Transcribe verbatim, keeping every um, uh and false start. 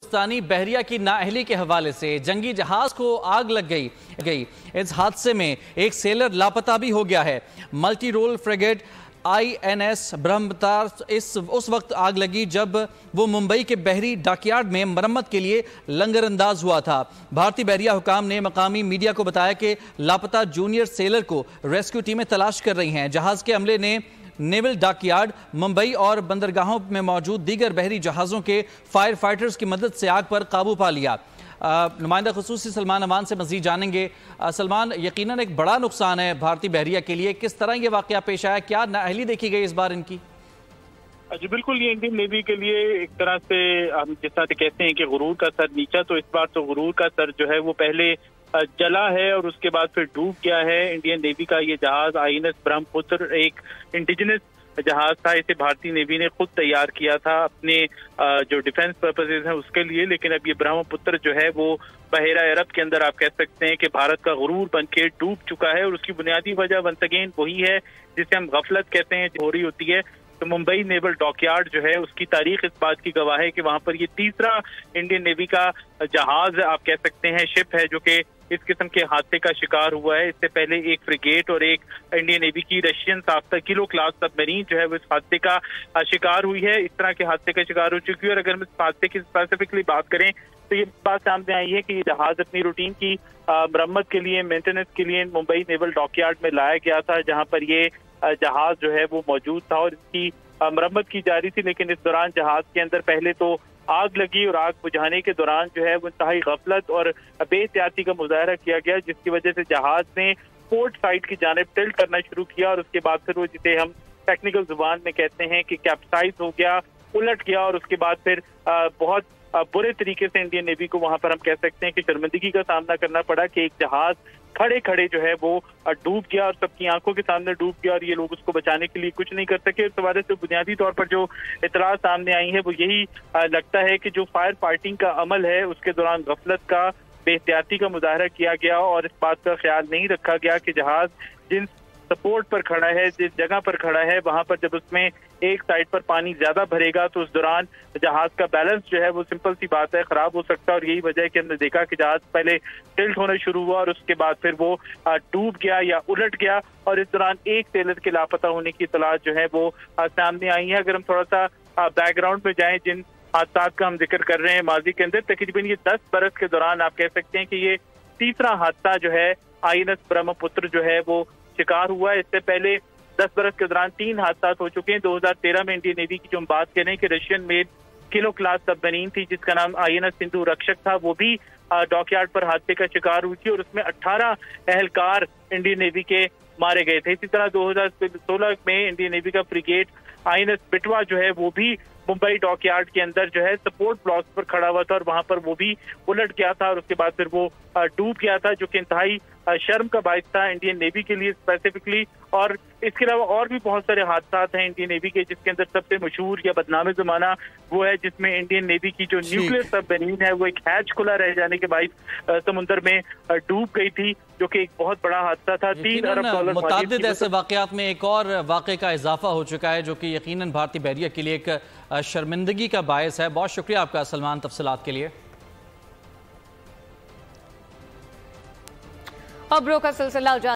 पाकिस्तानी बहरिया की नाअहली के हवाले से जंगी जहाज को आग लग गई गई इस हादसे में एक सेलर लापता भी हो गया है। Multi role frigate I N S Brahmaputra इस उस वक्त आग लगी जब वो मुंबई के बहरी डॉकयार्ड में मरम्मत के लिए लंगर अंदाज हुआ था। भारतीय बहरिया हुकाम ने मकामी मीडिया को बताया कि लापता जूनियर सेलर को रेस्क्यू टीमें तलाश कर रही हैं। जहाज के अमले ने नेवल डॉकयार्ड, मुंबई और बंदरगाहों में मौजूद दीगर बहरी जहाज़ों के फायर फाइटर्स की मदद से आग पर काबू पा लिया। नुमाइंदा खुसूसी सलमान अमान से मज़ीद जानेंगे। सलमान, यकीनन एक बड़ा नुकसान है भारतीय बहरिया के लिए, किस तरह ये वाक़या पेश आया, क्या नाअहली देखी गई इस बार इनकी? जी बिल्कुल, ये इंडियन नेवी के लिए एक तरह से हम जिस तरह से कहते हैं कि गुरूर का सर नीचा, तो इस बार तो गुरूर का सर जो है वो पहले जला है और उसके बाद फिर डूब गया है। इंडियन नेवी का ये जहाज आई एन एस ब्रह्मपुत्र एक इंडिजिनस जहाज था। इसे भारतीय नेवी ने खुद तैयार किया था अपने जो डिफेंस पर्पसेस हैं उसके लिए, लेकिन अब ये ब्रह्मपुत्र जो है वो बहेरा अरब के अंदर आप कह सकते हैं कि भारत का गुरूर बनके डूब चुका है। और उसकी बुनियादी वजह वंस अगेन वही है जिसे हम गफलत कहते हैं, हो रही होती है। तो मुंबई नेवल डॉकयार्ड जो है उसकी तारीख इस बात की गवाह है कि वहां पर ये तीसरा इंडियन नेवी का जहाज आप कह सकते हैं शिप है जो कि इस किस्म के हादसे का शिकार हुआ है। इससे पहले एक फ्रिगेट और एक इंडियन नेवी की रशियन साफ्ता किलो क्लास सबमरीन जो है वो इस हादसे का शिकार हुई है, इस तरह के हादसे का शिकार हो चुकी है। और अगर हम इस हादसे की स्पेसिफिकली बात करें तो ये बात सामने आई है कि ये जहाज अपनी रूटीन की मरम्मत के लिए, मेंटेनेंस के लिए मुंबई नेवल डॉकयार्ड में लाया गया था, जहां पर ये जहाज जो है वो मौजूद था और इसकी मरम्मत की जा रही थी। लेकिन इस दौरान जहाज के अंदर पहले तो आग लगी और आग बुझाने के दौरान जो है वो इंतहाई गफलत और बेहतियाती का मुजाहरा किया गया, जिसकी वजह से जहाज ने पोर्ट साइड की जानिब टिल्ट करना शुरू किया और उसके बाद फिर वो जिसे हम टेक्निकल जुबान में कहते हैं कि कैप्साइज हो गया, उलट गया। और उसके बाद फिर बहुत बुरे तरीके से इंडियन नेवी को वहां पर हम कह सकते हैं कि शर्मिंदगी का सामना करना पड़ा कि एक जहाज खड़े खड़े जो है वो डूब गया और सबकी आंखों के सामने डूब गया और ये लोग उसको बचाने के लिए कुछ नहीं कर सके। इस हवाले से बुनियादी तौर पर जो इतला सामने आई है वो यही लगता है कि जो फायर फाइटिंग का अमल है उसके दौरान गफलत का, बेहतियाती का मुजाहरा किया गया और इस बात का ख्याल नहीं रखा गया कि जहाज जिन सपोर्ट पर खड़ा है, जिस जगह पर खड़ा है, वहां पर जब उसमें एक साइड पर पानी ज्यादा भरेगा तो उस दौरान जहाज का बैलेंस जो है वो सिंपल सी बात है खराब हो सकता है। और यही वजह है कि हमने देखा कि जहाज पहले टिल्ट होना शुरू हुआ और उसके बाद फिर वो डूब गया या उलट गया और इस दौरान एक सेलर के लापता होने की तलाश जो है वो सामने आई है। अगर हम थोड़ा सा बैकग्राउंड में जाएं, जिन हादसा का हम जिक्र कर रहे हैं माजी के अंदर, तकरीबन ये दस बरस के दौरान आप कह सकते हैं कि ये तीसरा हादसा जो है आई एन एस ब्रह्मपुत्र जो है वो शिकार हुआ है। इससे पहले दस बरस के दौरान तीन हादसा हो चुके हैं। दो हजार तेरह में इंडियन नेवी की जो हम बात करें कि Russian made kilo class submarine थी जिसका नाम आई एन एस सिंधु रक्षक था, वो भी डॉकयार्ड पर हादसे का शिकार हुई थी और उसमें अठारह एहलकार इंडियन नेवी के मारे गए थे। इसी तरह दो हजार सोलह में इंडियन नेवी का frigate I N S Betwa जो है वो भी मुंबई डॉकयार्ड के अंदर जो है सपोर्ट ब्लॉक पर खड़ा हुआ था और वहां पर वो भी उलट गया था और उसके बाद फिर वो डूब गया था, जो कि इंतहाई शर्म का बाइस था इंडियन नेवी के लिए स्पेसिफिकली। और इसके अलावा और भी बहुत सारे हादसा हैं इंडियन नेवी के, जिसके अंदर सबसे मशहूर या बदनाम जमाना वो है जिसमें इंडियन नेवी की जो न्यूक्लियर सबमरीन है वो एक हैच खुला रह जाने के बाइस समुद्र में डूब गई थी, जो कि एक बहुत बड़ा हादसा था। तीन अरब डॉलर मुतादिद ऐसे वाकयात में एक और वाक़े का इजाफा हो चुका है जो कि यकीनन भारतीय बहरिया के लिए एक शर्मिंदगी का बायस है। बहुत शुक्रिया आपका सलमान तफसीलात के लिए। खबरों का सिलसिला